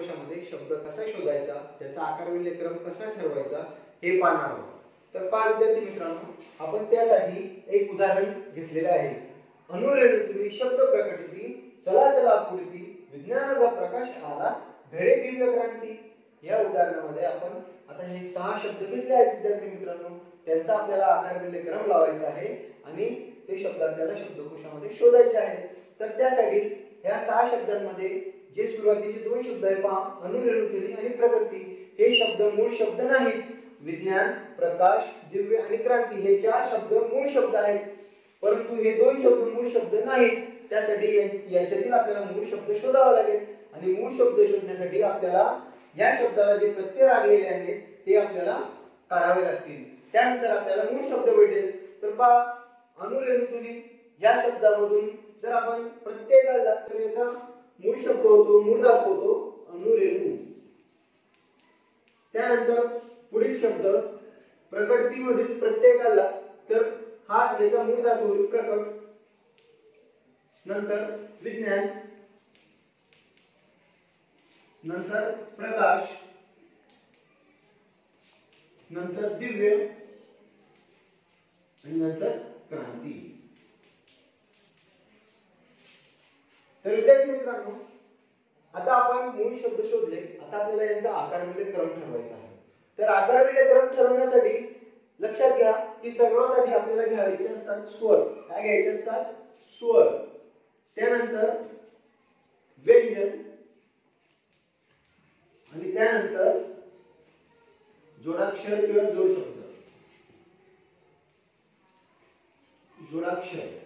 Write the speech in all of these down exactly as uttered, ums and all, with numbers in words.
शब्दकोशामध्ये शब्द कसा शोधायचा, त्याचा आकारविल्य क्रम कसा ठरवायचा हे पाहणार आहोत। तर पहा विद्यार्थी मित्रांनो, आपण त्यासाठी एक उदाहरण घेतलेले आहे। अनुरेणुतुनी शब्द प्रकटिती, चला चला पुढती, विज्ञानाचा प्रकाश आला, घडे दिव्य क्रांती। या उदाहरणामध्ये आपण आता हे सहा शब्द घेतले आहेत विद्यार्थी मित्रांनो, त्यांचा आपल्याला आकारविल्य क्रम लावायचा आहे आणि ते शब्द आपल्याला शब्दकोशामध्ये शोधायचे आहेत। तर त्यासाठी या सहा शब्दांमध्ये जे सुरुवातीचे दोन शब्द आहेत पहा, अनुरेणुतुनी आणि प्रगती, हे शब्द मूळ शब्द नाहीत। विज्ञान, प्रकाश, दिव्य आणि क्रांती हे चार शब्द मूळ शब्द आहेत, परंतु हे दोन शब्द मूळ शब्द नाहीत। त्यासाठी याच्यातील आपल्याला मूळ शब्द शोधावा लागेल आणि मूळ शब्द शोधण्यासाठी आपल्याला या शब्दाला जे प्रत्यय लागलेले आहेत ते आपल्याला काढावे लागतील। त्यानंतर आपल्याला मूळ शब्द भेटेल। तर पहा, अनुरेणुतुनी या शब्दामधून जर आपण प्रत्यय काढला तर याचा मूळ शब्द होतो, मूळ दाखवतो अनुरेणु। त्यानंतर पुढील शब्द प्रकटीमधील प्रत्यय काढला तर हा याचा मूळ दाखवतो प्रकट। नंतर विज्ञान, नंतर प्रकाश, नंतर दिव्य आणि नंतर क्रांती। तर विद्यार्थी मित्रांनो, आता आपण मूळ शब्द शोधले, आता आपल्याला यांचा आकारविल्य क्रम ठरवायचा आहे। तर आकारविल्य क्रम ठरवण्यासाठी लक्षात घ्या की सर्वात आधी आपल्याला घ्यायचे असतात स्वर। काय घ्यायचे असतात? स्वर। त्यानंतर व्यंजन आणि त्यानंतर जोडाक्षर किंवा जोड शब्द, जोडाक्षर।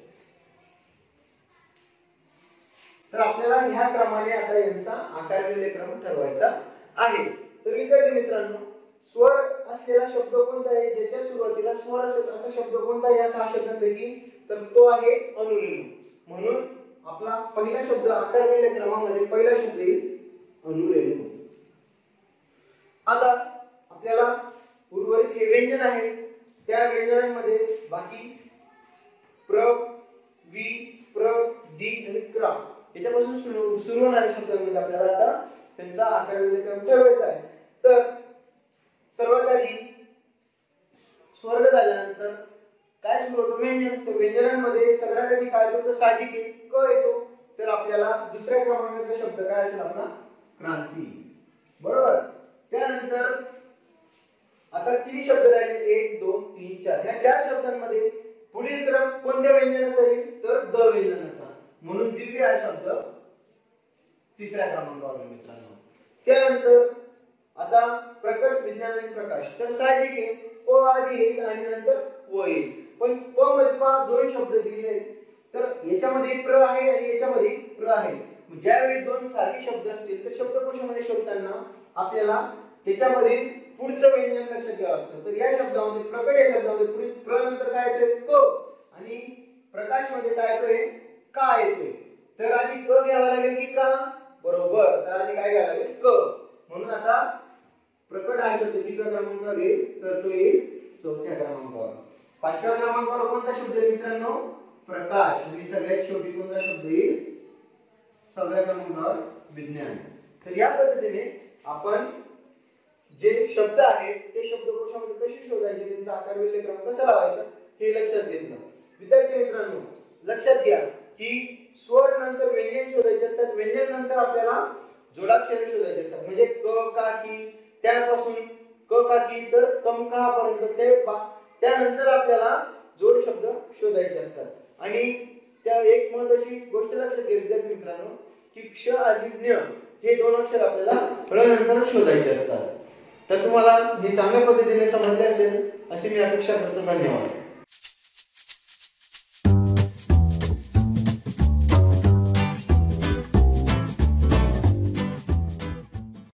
तर आपल्याला ह्या क्रमाने आता यांचा आकारविल्य क्रम ठरवायचा आहे। तर विद्यार्थी मित्रांनो, स्वर असलेला शब्द कोणता आहे, ज्याच्या सुरुवातीला स्वर असेल असा शब्द कोणता या सहा शब्दांपैकी? तर तो आहे अनुरेणु। म्हणून आपला पहिला शब्द आकारविल्य क्रमामध्ये पहिला शब्द येईल अनुरेणु। आता आपल्याला उर्वरित हे व्यंजन आहे, त्या व्यंजनांमध्ये बाकी प्र, वि, प्र, दी आणि क्र याच्यापासून सुरू होणाऱ्या शब्दांमध्ये आपल्याला आता त्यांचा आकारविल्य क्रम ठरवायचा आहे। तर सर्वात आधी स्वर्ग झाल्यानंतर काय सुरू होतं? व्यंजन। तर व्यंजनांमध्ये सगळ्यात आधी काय येतो? तर साहजिक आहे क येतो। तर आपल्याला दुसऱ्या क्रमांकाचा शब्द काय असेल आपला? क्रांती, बरोबर। त्यानंतर आता किती शब्द राहिले? एक, दोन, तीन, चार। या चार शब्दांमध्ये पुढील क्रम कोणत्या व्यंजनाचा येईल? तर द व्यंजनाचा। म्हणून दिव्य हा शब्द तिसऱ्या क्रमांकावर मित्रांनो। त्यानंतर आता प्रकट, विज्ञान आणि प्रकाश। तर साहजिक आहे प आधी येईल आणि नंतर व येईल, पण प मध्ये पहा दोन शब्द दिलेले, तर याच्यामध्ये प्र आहे आणि याच्यामध्ये प्र आहे। ज्यावेळी दोन सारखे शब्द असतील तर शब्दकोशामध्ये शोधताना आपल्याला त्याच्यामध्ये पुढचं व्यंजन लक्षात घ्यावं लागतं। तर या शब्दामध्ये प्रकट या शब्दामध्ये पुढे प्र नंतर काय येतोय? क, आणि प्रकाश मध्ये काय येतोय? का येतोय। तर आधी क घ्यावा लागेल की का? बरोबर, तर आधी काय घ्यावं लागेल? क। म्हणून आता प्रकट हा शब्द किती क्रमांकावर येईल? तर तो येईल चौथ्या क्रमांकावर। पाचव्या क्रमांकावर कोणता शब्द आहे मित्रांनो? प्रकाश। आणि सगळ्यात शेवटी कोणता शब्द येईल? सहाव्या क्रमांकावर विज्ञान। तर या पद्धतीने आपण जे शब्द आहेत ते शब्दकोशामध्ये कसे शोधायचे, त्यांचा आकारविल्य क्रम कसा लावायचा हे लक्षात घेतलं। विद्यार्थी मित्रांनो, लक्षात घ्या की स्वर नंतर व्यंजन शोधायचे असतात, व्यंजन नंतर आपल्याला जोडाक्षर शोधायचे असतात। म्हणजे क, का, की, त्यापासून क, का, की तर कम, का पर्यंत ते, त्यानंतर आपल्याला जोड शब्द शोधायचे असतात। आणि त्या एक महत्त्वाची गोष्ट लक्षात घ्या विद्यार्थी मित्रांनो की क्ष आणि ज्ञ हे दोन अक्षर आपल्याला ळ नंतर शोधायचे असतात। तर तुम्हाला हे चांगल्या पद्धतीने समजले असेल अशी मी अपेक्षा करतो। धन्यवाद।